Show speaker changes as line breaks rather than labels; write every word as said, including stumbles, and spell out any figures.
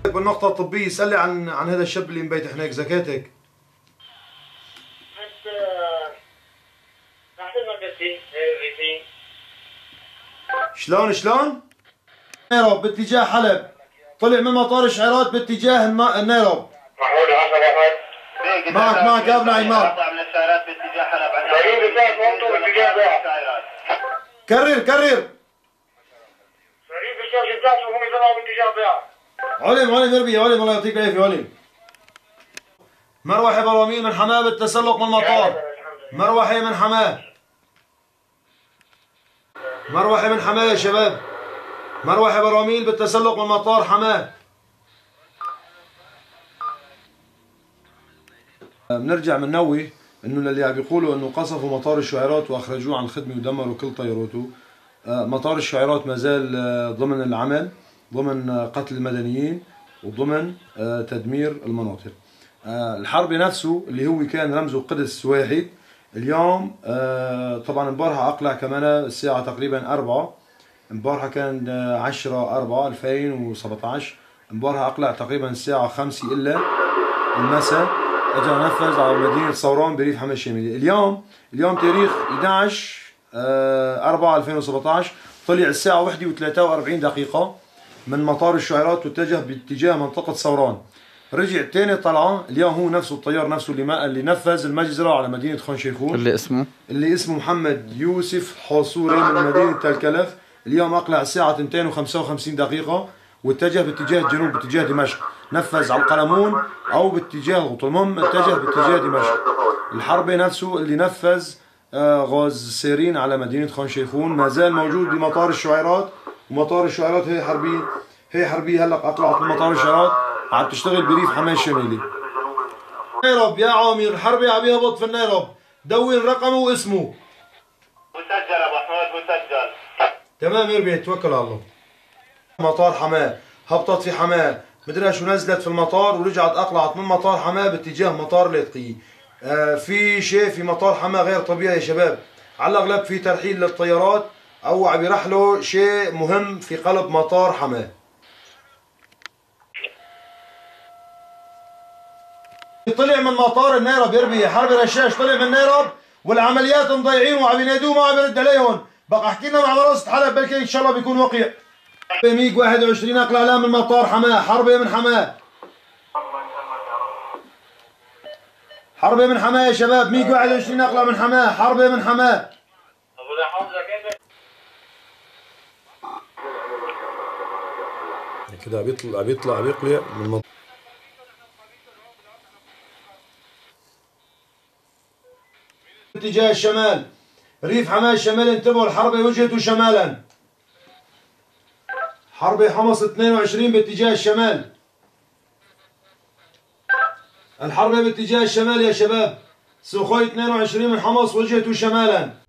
بالنقطة الطبية اسألي عن عن هذا الشاب اللي مبيت هناك زكاتك. شلون شلون؟ النيروب باتجاه حلب، طلع من مطار الشعيرات باتجاه النيروب. معك معك يا ابن عمار. كرر كرر. علم علم اربي علم، الله يعطيك العافية علم. مروحة براميل من حماه بالتسلق من المطار. مروحة من حماه. مروحة من حماه يا شباب. مروحة براميل بالتسلق من مطار حماه. بنرجع بننوه انه اللي عم بيقولوا انه قصفوا مطار الشعيرات واخرجوه عن الخدمه ودمروا كل طياراته. مطار الشعيرات ما زال ضمن العمل، ضمن قتل المدنيين وضمن تدمير المناطق. الحرب نفسه اللي هو كان رمزه قدس واحد، اليوم طبعا امبارحه اقلع كمان الساعه تقريبا أربعة، امبارحه كان عشرة أربعة ألفين وسبعطعش، امبارحه اقلع تقريبا الساعه خمسة الا المساء، اجى نفذ على مدينه صوران بريف حماه الشمالي. اليوم اليوم تاريخ إحدى عشر أربعة ألفين وسبعطعش، طلع الساعه واحدة وثلاثة وأربعين دقيقه من مطار الشعيرات واتجه باتجاه منطقه صوران. رجع تاني طلعه، اليوم هو نفسه الطيار نفسه اللي ما اللي نفذ المجزره على مدينه خان شيخون،
اللي اسمه
اللي اسمه محمد يوسف حصوري من مدينه تل كلف. اليوم اقلع الساعه اثنتين وخمسة وخمسين دقيقه واتجه باتجاه الجنوب باتجاه دمشق، نفذ على القلمون او باتجاه الغوط، المهم اتجه باتجاه دمشق. الحربي نفسه اللي نفذ غاز سيرين على مدينه خان شيخون ما زال موجود بمطار الشعيرات، ومطار الشعيرات هي حربيه هي حربيه هلا اقلعت من مطار الشعيرات عم تشتغل بريف حماه الشمالي. نيروب يا عامر، الحربي عم يهبط في النيروب، دون رقمه واسمه.
مسجل ابو حمود مسجل.
تمام يا ربيع، توكل على الله. مطار حماه، هبطت في حماه، مدري شو نزلت في المطار ورجعت اقلعت من مطار حماه باتجاه مطار لاذقيه. آه في شيء في مطار حماه غير طبيعي يا شباب، على الاغلب في ترحيل للطيارات او عم يرحلوا شيء مهم في قلب مطار حماه. طلع من مطار النيروب يا ربيع، حربي رشاش طلع من النيروب والعمليات مضيعين وعم ينادوه ما عم يرد عليهم، بقى احكي لنا مع مراسة حلب بلكي ان شاء الله بيكون وقيع. ميج واحد وعشرين اقلع لا من مطار حماه، حربي من حماه. حربي من حماه يا شباب، ميج واحد وعشرين اقلع من حماه، حربي من حماه. كده بيطلع بيطلع بيقلع من مطار اتجاه الشمال، ريف حماه الشمالي انتبهوا، الحربي وجهته شمالا. حربي حمص اثنين وعشرين باتجاه الشمال. الحربي باتجاه الشمال يا شباب، سوخوي اثنين وعشرين من حمص وجهته شمالا.